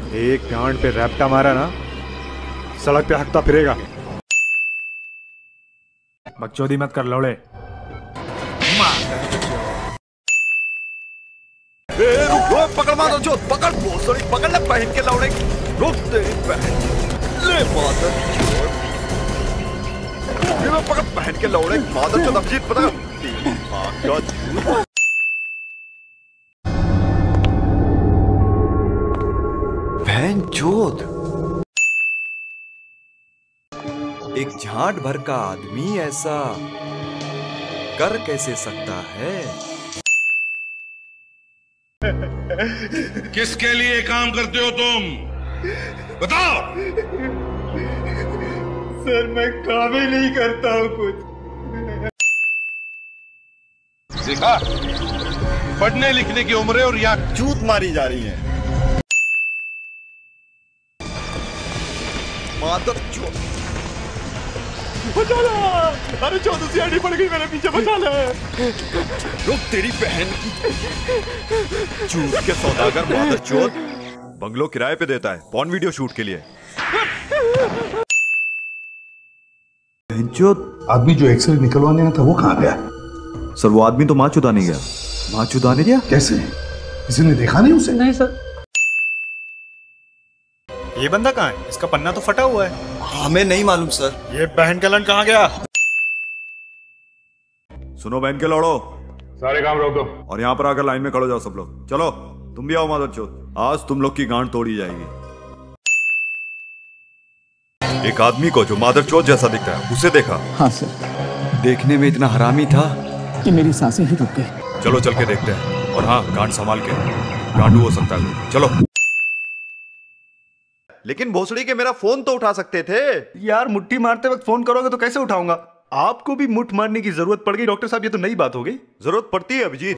एक गांड पे रैप्टा मारा ना, सड़क पे हकता फिरेगा। बकचोदी मत कर लौड़े। रुक, पकड़ मादर चोद, पकड़ भोसड़ी, पकड़ ले बहन के लौड़े। रुक तेरी बहन, ले मादर चोद, पकड़ बहन के लौड़े, मादर चोद अभिजीत पता तेरी माँ का झूठ। बहन चोद, एक झांट भर का आदमी ऐसा कर कैसे सकता है? किसके लिए काम करते हो तुम? बताओ। सर मैं काम ही नहीं करता हूँ कुछ। देखा, पढ़ने लिखने की उम्र है और यहाँ चूत मारी जा रही है। मादर चोद, बचा ले। अरे 14 सीआईडी पड़ गई मेरे पीछे, बचा ले। रुक तेरी बहन की चूत के सौदागर मादर चोद बंगलो किराए पे देता है पॉर्न वीडियो शूट के लिए। बहनचोद, आदमी जो एक्सरे निकलवाने ना था वो कहाँ गया? सर वो आदमी तो माँ चुदाने गया। माँ चुदाने गया? कैसे? किसी ने देखा नहीं उसे? नहीं सर। ये बंदा कहाँ है? इसका पन्ना तो फटा हुआ है। हमें नहीं मालूम सर। ये बहन का लन कहाँ गया? सुनो बहन के लौड़ो, सारे काम रोक दो और यहाँ पर आकर लाइन में खड़ो जाओ सब लोग। चलो तुम भी आओ मादर चोद, आज तुम लोग की गांड तोड़ी जाएगी। एक आदमी को जो मादर चोद जैसा दिखता है उसे देखा? हाँ सर। देखने में इतना हरामी था कि मेरी सांसें ही रुक गई। चलो चल के देखते हैं। और हाँ, गांड संभाल के, गांडू हो सकता है। चलो। लेकिन भोसड़ी के मेरा फोन तो उठा सकते थे। यार मुट्ठी मारते वक्त फोन करोगे तो कैसे उठाऊंगा? आपको भी मुठ मारने की जरूरत पड़ गई डॉक्टर साहब, ये तो नई बात हो गई। जरूरत पड़ती है अभिजीत।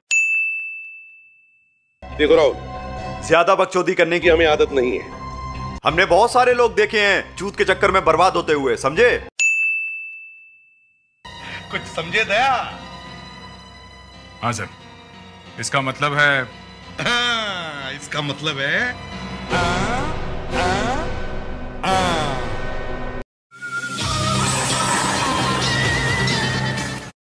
देखो राहुल, ज्यादा बकचोदी करने की कि हमें आदत नहीं है। हमने बहुत सारे लोग देखे हैं चूत के चक्कर में बर्बाद होते हुए, समझे? कुछ समझे दया? हाँ सर, इसका मतलब है हाँ, इसका मतलब है